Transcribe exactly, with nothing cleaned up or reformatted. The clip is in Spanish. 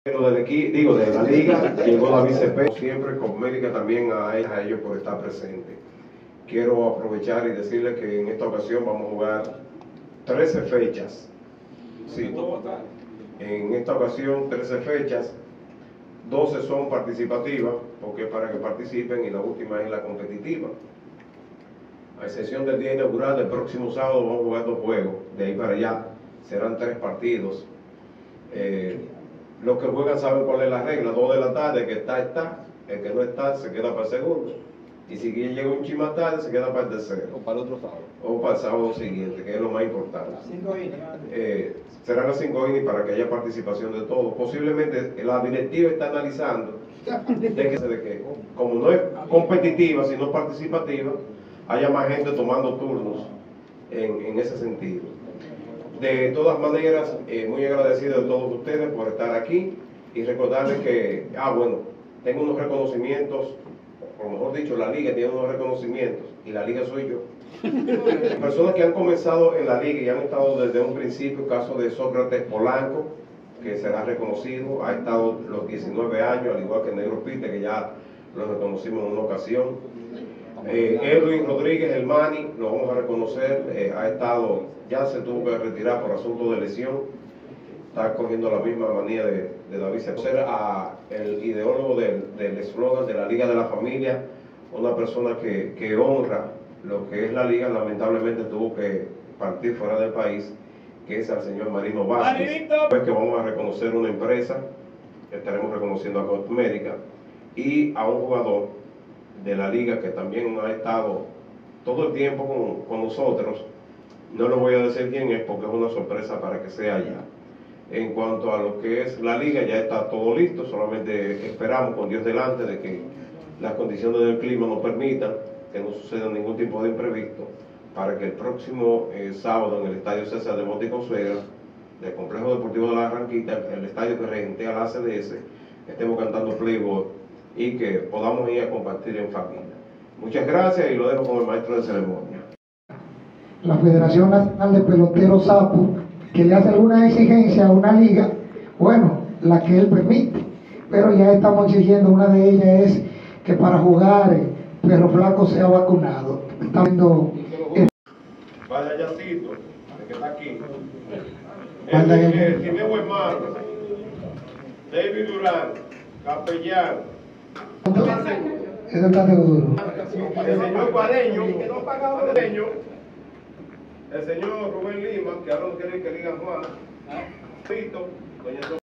Del equipo, digo, de la liga, llegó la vicepresidenta, siempre con médica también a, a ellos por estar presente. Quiero aprovechar y decirles que en esta ocasión vamos a jugar trece fechas. Sí, en esta ocasión trece fechas, doce son participativas, porque es para que participen, y la última es la competitiva. A excepción del día inaugural, del próximo sábado vamos a jugar dos juegos, de ahí para allá serán tres partidos. Eh, Los que juegan saben cuál es la regla: dos de la tarde, el que está, está, el que no está, se queda para el segundo. Y si llega un chin más tarde, se queda para el tercero. O para el otro sábado. O para el sábado siguiente, que es lo más importante. Cinco innings. Eh, serán las cinco innings para que haya participación de todos. Posiblemente la directiva está analizando de que, de que como no es competitiva, sino participativa, haya más gente tomando turnos en, en ese sentido. De todas maneras, eh, muy agradecido de todos ustedes por estar aquí y recordarles que, ah bueno, tengo unos reconocimientos, o mejor dicho, la liga tiene unos reconocimientos y la liga soy yo. Personas que han comenzado en la liga y han estado desde un principio, caso de Sócrates Polanco, que será reconocido, ha estado los diecinueve años, al igual que Negro Pite, que ya lo reconocimos en una ocasión. Eh, Edwin Rodríguez, el Mani, lo vamos a reconocer, eh, ha estado, ya se tuvo que retirar por asunto de lesión, está cogiendo la misma manía de, de David Ser a el ideólogo del eslogan de la Liga de la Familia, una persona que, que honra lo que es la liga. Lamentablemente tuvo que partir fuera del país, que es al señor Marino Vázquez. Pues que vamos a reconocer una empresa, estaremos reconociendo a Cosmética, y a un jugador de la liga que también ha estado todo el tiempo con, con nosotros. No le voy a decir quién es porque es una sorpresa para que sea allá. En cuanto a lo que es la liga, ya está todo listo, solamente esperamos con Dios delante de que las condiciones del clima nos permitan que no suceda ningún tipo de imprevisto, para que el próximo eh, sábado en el Estadio César de Monte y Consuegra, del Complejo Deportivo de la Barranquita, el estadio que regentea la A C D S, estemos cantando Playboy y que podamos ir a compartir en familia. Muchas gracias y lo dejo con el maestro de ceremonia. La Federación Nacional de Peloteros Sapo, que le hace alguna exigencia a una liga, bueno, la que él permite, pero ya estamos exigiendo, una de ellas es que para jugar eh, Perro Flaco sea vacunado. Está viendo el... Vaya Yacito, el que está aquí. Vaya El, Yacito. el Tineo Hermano, David Durán, Capellán. Eso está seguro. El señor Guareño, Guareño, el señor Rubén Lima, que ahora no quiere que digan Juan, Tito, doña